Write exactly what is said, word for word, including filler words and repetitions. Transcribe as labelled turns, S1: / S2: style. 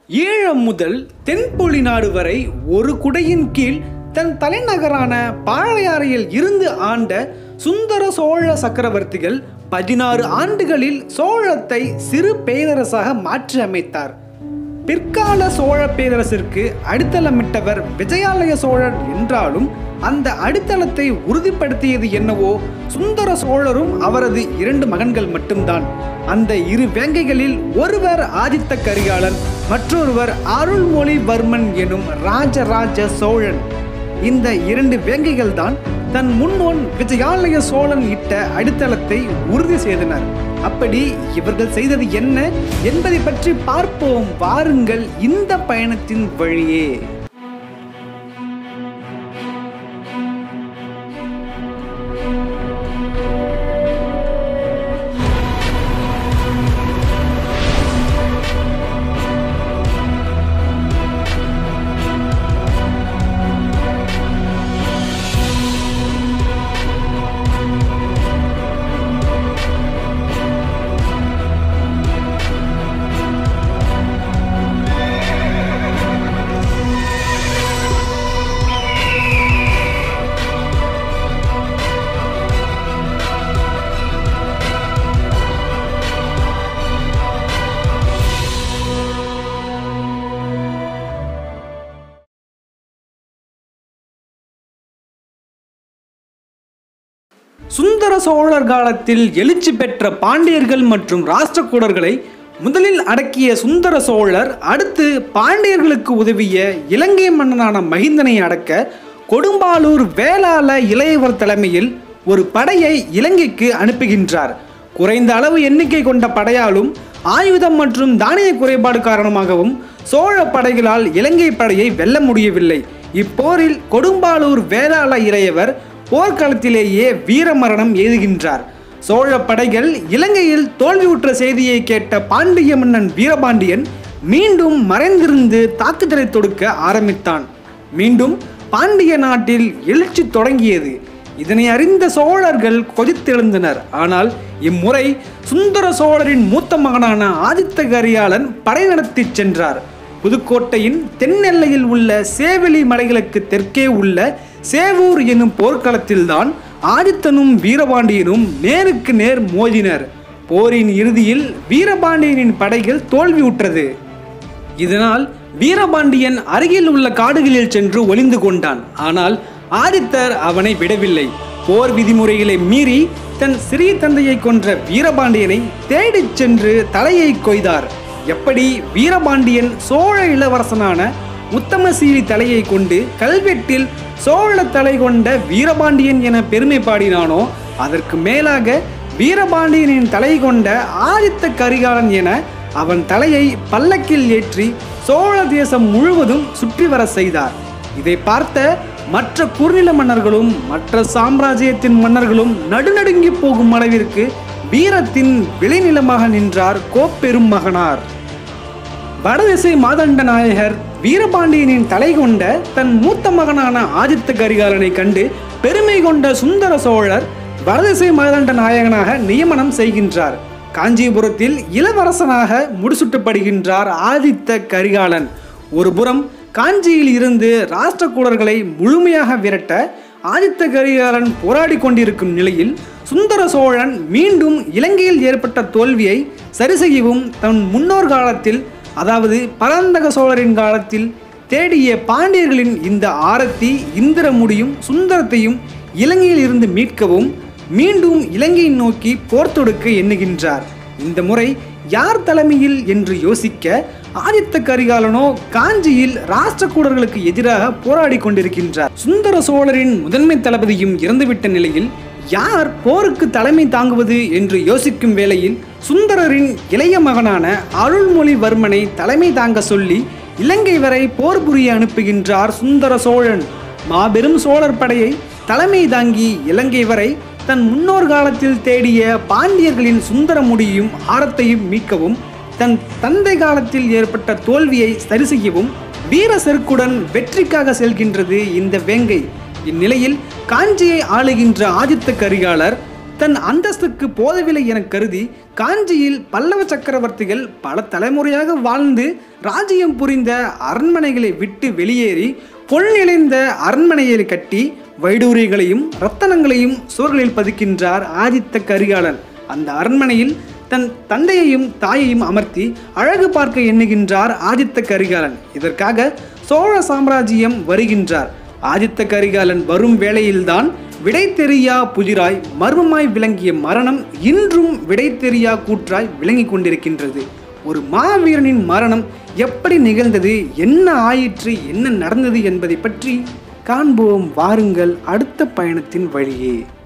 S1: ஈழம் முதல் தென்பொழி நாடு வரை ஒரு குடையின் கீழ் தன் தலைநகரான பாளையாறையில் இருந்து ஆண்ட சுந்தர சோழ சக்கரவர்த்திகள் பதினாறு ஆண்டுகளில் சோழத்தை சிறு பேரரசாக மாற்றி அமைத்தார். பிற்கால சோழ பேரரசிற்கு அடித்தளமிட்டவர் விஜயாலய சோழர் என்றாலும் அந்த அடித்தளத்தை உறுதிப்படுத்தியது என்னவோ சுந்தர சோழரும் அவரது இரண்டு மகன்கள் மட்டும்தான். அந்த இரு வேங்கைகளில் ஒருவர் ஆதித்த கரிகாலன், மற்றொருவர் அருள்மொழிவர்மன் எனும் ராஜராஜ சோழன். இந்த இரண்டு வேங்கைகள் தான் தன் முன்னோன் விஜயாலய சோழன் இட்ட அடித்தளத்தை உறுதி செய்தனர். அப்படி இவர்கள் செய்தது என்ன என்பதை பற்றி பார்ப்போம் வாருங்கள் இந்த பயணத்தின் வழியே. சுந்தர சோழர் காலத்தில் எழுச்சி பெற்ற பாண்டியர்கள் மற்றும் ராஷ்டிரகூடர்களை முதலில் அடக்கிய சுந்தர சோழர் அடுத்து பாண்டியர்களுக்கு உதவிய இலங்கை மன்னனான மகிந்தனை அடக்க கொடும்பாளூர் வேளாள இளையவர் தலைமையில் ஒரு படையை இலங்கைக்கு அனுப்புகின்றார். குறைந்த அளவு எண்ணிக்கை கொண்ட படையாலும் ஆயுதம் மற்றும் தானிய குறைபாடு காரணமாகவும் சோழ படைகளால் இலங்கை படையை வெல்ல முடியவில்லை. இப்போரில் கொடும்பாளூர் வேளாள இளையவர் போர்க்களத்திலேயே வீரமரணம் எய்துகின்றார். சோழ படைகள் இலங்கையில் தோல்வியுற்ற செய்தியை கேட்ட பாண்டிய மன்னன் வீரபாண்டியன் மீண்டும் மறைந்திருந்து தாக்குதலை தொடுக்க ஆரம்பித்தான். மீண்டும் பாண்டிய நாட்டில் எழுச்சி தொடங்கியது. இதனை அறிந்த சோழர்கள் கொதித்தெழுந்தனர். ஆனால் இம்முறை சுந்தர சோழரின் மூத்த மகனான ஆதித்த கரிகாலன் படை நடத்தி சென்றார். புதுக்கோட்டையின் தென்னெல்லையில் உள்ள சேவெளி மலைகளுக்கு தெற்கே உள்ள சேவூர் எனும் போர்க்களத்தில்தான் ஆதித்தனும் வீரபாண்டியனும் நேருக்கு நேர் மோதினர். போரின் இறுதியில் வீரபாண்டியனின் படைகள் தோல்வியுற்றது. இதனால் வீரபாண்டியன் அருகில் உள்ள காடுகளில் சென்று ஒளிந்து கொண்டான். ஆனால் ஆதித்தர் அவனை விடவில்லை. போர் விதிமுறைகளை மீறி தன் சிறிய தந்தையை கொன்ற வீரபாண்டியனை தேடிச் சென்று தலையை கொய்தார். எப்படி வீரபாண்டியன் சோழ இளவரசனான உத்தமசீலி தலையை கொண்டு கல்வெட்டில் சோழ தலை கொண்ட வீரபாண்டியன் என பெருமை பாடினானோ அதற்கு மேலாக வீரபாண்டியனின் தலை கொண்ட ஆதித்த கரிகாலன் என அவன் தலையை பல்லக்கில் ஏற்றி சோழ தேசம் முழுவதும் சுற்றி வர செய்தார். இதை பார்த்த மற்ற குறுநில மன்னர்களும் மற்ற சாம்ராஜ்யத்தின் மன்னர்களும் நடுநடுங்கி போகும் அளவிற்கு வீரத்தின் விளைநிலமாக நின்றார் கோப்பெரும் மகனார். வடதிசை மாதண்ட நாயகர் வீரபாண்டியனின் தலை கொண்ட தன் மூத்த மகனான ஆதித்த கரிகாலனை கண்டு பெருமை கொண்ட சுந்தர சோழர் வடதிசை மாதண்ட நாயகனாக நியமனம் செய்கின்றார். காஞ்சிபுரத்தில் இளவரசனாக முடிசூட்டப்படுகின்றார் ஆதித்த கரிகாலன். ஒரு புறம் காஞ்சியில் இருந்து ராஷ்டிரகூடர்களை முழுமையாக விரட்ட ஆதித்த கரிகாலன் போராடி கொண்டிருக்கும் நிலையில் சுந்தர சோழன் மீண்டும் இலங்கையில் ஏற்பட்ட தோல்வியை சரி செய்யவும் தன் முன்னோர் காலத்தில், அதாவது பராந்தக சோழரின் காலத்தில் தேடிய பாண்டியர்களின் இந்த ஆரத்தி இந்திரமுடியும் சுந்தரத்தையும் இலங்கையில் இருந்து மீட்கவும் மீண்டும் இலங்கையை நோக்கி போர் தொடுக்க எண்ணுகின்றார். இந்த முறை யார் தலைமையில் என்று யோசிக்க ஆதித்த கரிகாலனோ காஞ்சியில் ராஷ்டிரகூடர்களுக்கு எதிராக போராடி கொண்டிருக்கின்றார். சுந்தர சோழரின் முதன்மை தளபதியும் இறந்துவிட்ட நிலையில் யார் போருக்கு தலைமை தாங்குவது என்று யோசிக்கும் வேளையில் சுந்தரரின் இளைய மகனான அருள்மொழிவர்மனை தலைமை தாங்க சொல்லி இலங்கை வரை போர் புரிய அனுப்புகின்றார் சுந்தர சோழன். மாபெரும் சோழர் படையை தலைமை தாங்கி இலங்கை வரை தன் முன்னோர் காலத்தில் தேடிய பாண்டியர்களின் சுந்தர முடியும் ஆரத்தையும் மீட்கவும் தன் தந்தை காலத்தில் ஏற்பட்ட தோல்வியை சரி செய்யவும் வீர செருக்குடன் வெற்றிக்காக செல்கின்றது இந்த வேங்கை. இந்நிலையில் காஞ்சியை ஆளுகின்ற ஆதித்த கரிகாலர் தன் அந்தஸ்துக்கு போதவில்லை என கருதி காஞ்சியில் பல்லவ சக்கரவர்த்திகள் பல தலைமுறையாக வாழ்ந்து ராஜ்யம் புரிந்த அரண்மனைகளை விட்டு வெளியேறி பொன் நிறைந்த அரண்மனையை கட்டி வைடூரியங்களையும் ரத்தனங்களையும் சுவர்களில் பதிக்கின்றார் ஆதித்த கரிகாலன். அந்த அரண்மனையில் தன் தந்தையையும் தாயையும் அமர்த்தி அழகு பார்க்க எண்ணுகின்றார் ஆதித்த கரிகாலன். இதற்காக சோழ சாம்ராஜ்யம் வருகின்றார். ஆதித்த கரிகாலன் வரும் வேளையில்தான் விடை தெரியா புதிராய் மர்மமாய் விளங்கிய மரணம் இன்றும் விடை தெரியா கூற்றாய் விளங்கி கொண்டிருக்கின்றது. ஒரு மாவீரனின் மரணம் எப்படி நிகழ்ந்தது, என்ன ஆயிற்று, என்ன நடந்தது என்பதை பற்றி காண்போம் வாருங்கள் அடுத்த பயணத்தின் வழியே.